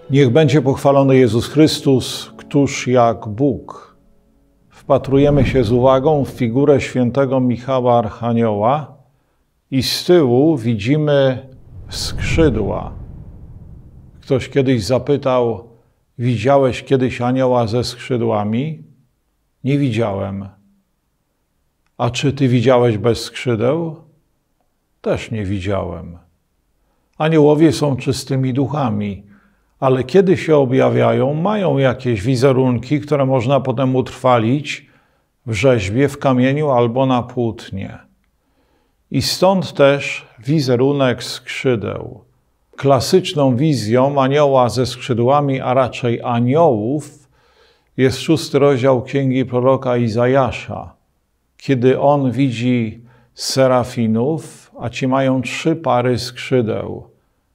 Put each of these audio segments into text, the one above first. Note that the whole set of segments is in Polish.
Niech będzie pochwalony Jezus Chrystus, któż jak Bóg. Wpatrujemy się z uwagą w figurę świętego Michała Archanioła i z tyłu widzimy skrzydła. Ktoś kiedyś zapytał, widziałeś kiedyś anioła ze skrzydłami? Nie widziałem. A czy ty widziałeś bez skrzydeł? Też nie widziałem. Aniołowie są czystymi duchami, ale kiedy się objawiają, mają jakieś wizerunki, które można potem utrwalić w rzeźbie, w kamieniu albo na płótnie. I stąd też wizerunek skrzydeł. Klasyczną wizją anioła ze skrzydłami, a raczej aniołów, jest 6 rozdział Księgi proroka Izajasza, kiedy on widzi serafinów, a ci mają 3 pary skrzydeł.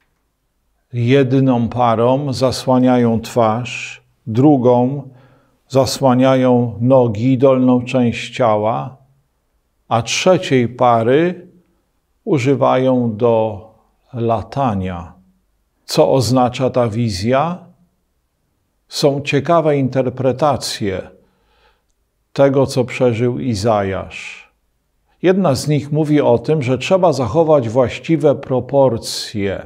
Jedną parą zasłaniają twarz, drugą zasłaniają nogi, dolną część ciała, a trzeciej pary używają do latania. Co oznacza ta wizja? Są ciekawe interpretacje tego, co przeżył Izajasz. Jedna z nich mówi o tym, że trzeba zachować właściwe proporcje.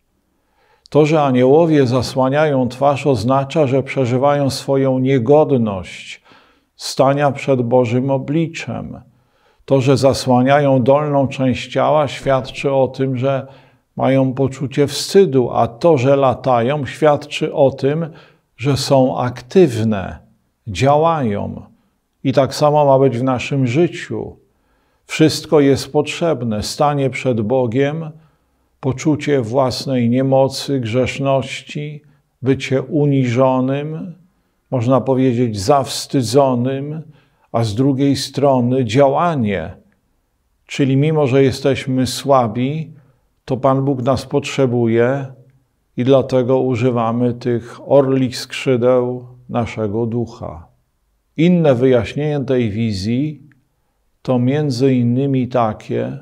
To, że aniołowie zasłaniają twarz, oznacza, że przeżywają swoją niegodność stania przed Bożym obliczem. To, że zasłaniają dolną część ciała, świadczy o tym, że mają poczucie wstydu, a to, że latają, świadczy o tym, że są aktywne, działają. I tak samo ma być w naszym życiu. Wszystko jest potrzebne. Stanie przed Bogiem, poczucie własnej niemocy, grzeszności, bycie uniżonym, można powiedzieć zawstydzonym, a z drugiej strony działanie. Czyli mimo, że jesteśmy słabi, to Pan Bóg nas potrzebuje i dlatego używamy tych orlich skrzydeł naszego ducha. Inne wyjaśnienie tej wizji to między innymi takie,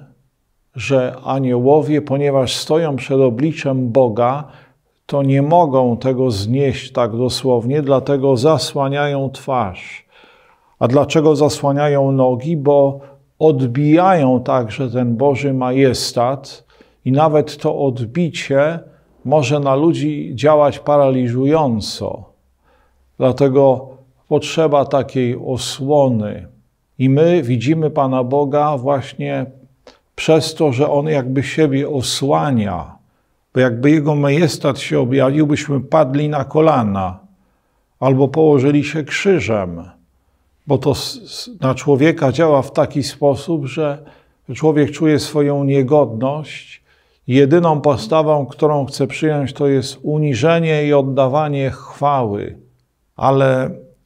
że aniołowie, ponieważ stoją przed obliczem Boga, to nie mogą tego znieść tak dosłownie, dlatego zasłaniają twarz. A dlaczego zasłaniają nogi? Bo odbijają także ten Boży majestat i nawet to odbicie może na ludzi działać paraliżująco. Dlatego potrzeba takiej osłony. I my widzimy Pana Boga właśnie przez to, że On jakby siebie osłania. Bo jakby Jego majestat się objawił, byśmy padli na kolana albo położyli się krzyżem. Bo to na człowieka działa w taki sposób, że człowiek czuje swoją niegodność. Jedyną postawą, którą chce przyjąć, to jest uniżenie i oddawanie chwały. Ale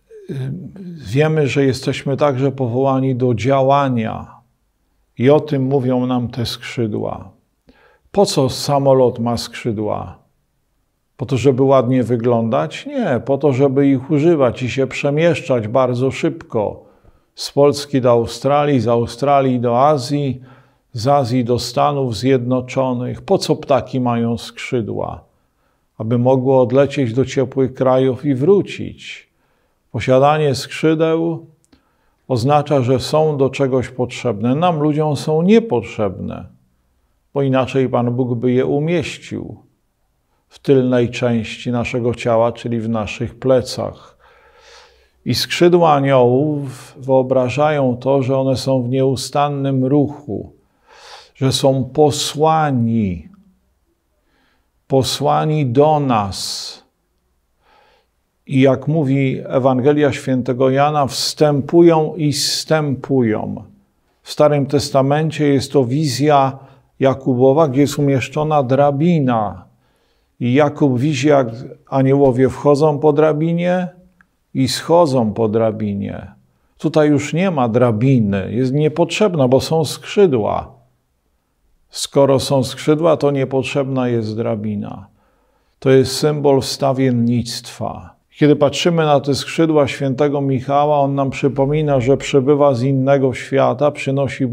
wiemy, że jesteśmy także powołani do działania. I o tym mówią nam te skrzydła. Po co samolot ma skrzydła? Po to, żeby ładnie wyglądać? Nie, po to, żeby ich używać i się przemieszczać bardzo szybko. Z Polski do Australii, z Australii do Azji, z Azji do Stanów Zjednoczonych. Po co ptaki mają skrzydła? Aby mogły odlecieć do ciepłych krajów i wrócić. Posiadanie skrzydeł oznacza, że są do czegoś potrzebne. Nam, ludziom, są niepotrzebne, bo inaczej Pan Bóg by je umieścił w tylnej części naszego ciała, czyli w naszych plecach. I skrzydła aniołów wyobrażają to, że one są w nieustannym ruchu, że są posłani do nas. I jak mówi Ewangelia Świętego Jana, wstępują i zstępują. W Starym Testamencie jest to wizja Jakubowa, gdzie jest umieszczona drabina. I Jakub widzi, jak aniołowie wchodzą po drabinie i schodzą po drabinie. Tutaj już nie ma drabiny, jest niepotrzebna, bo są skrzydła. Skoro są skrzydła, to niepotrzebna jest drabina. To jest symbol wstawiennictwa. Kiedy patrzymy na te skrzydła świętego Michała, on nam przypomina, że przybywa z innego świata, przynosi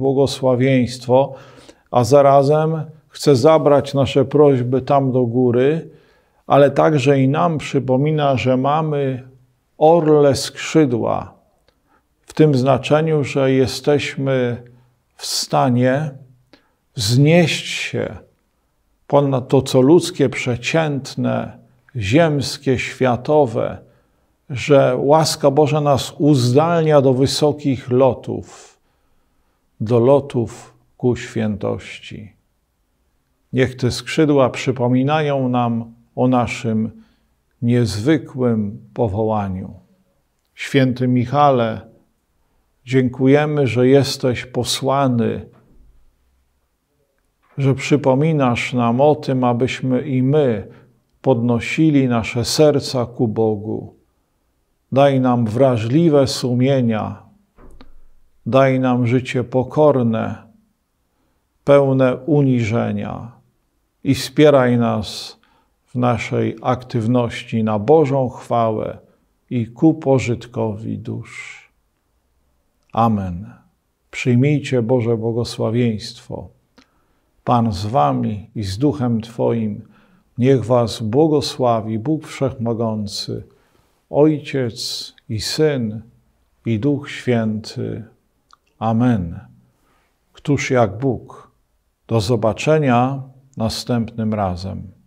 błogosławieństwo, a zarazem chce zabrać nasze prośby tam do góry, ale także i nam przypomina, że mamy orle skrzydła, w tym znaczeniu, że jesteśmy w stanie wznieść się ponad to, co ludzkie, przeciętne, ziemskie, światowe, że łaska Boża nas uzdalnia do wysokich lotów, do lotów ku świętości. Niech te skrzydła przypominają nam o naszym niezwykłym powołaniu. Święty Michale, dziękujemy, że jesteś posłany, że przypominasz nam o tym, abyśmy i my podnosili nasze serca ku Bogu. Daj nam wrażliwe sumienia, daj nam życie pokorne, pełne uniżenia i wspieraj nas w naszej aktywności na Bożą chwałę i ku pożytkowi dusz. Amen. Przyjmijcie Boże błogosławieństwo. Pan z wami i z duchem Twoim. Niech was błogosławi Bóg Wszechmogący, Ojciec i Syn i Duch Święty. Amen. Któż jak Bóg? Do zobaczenia następnym razem.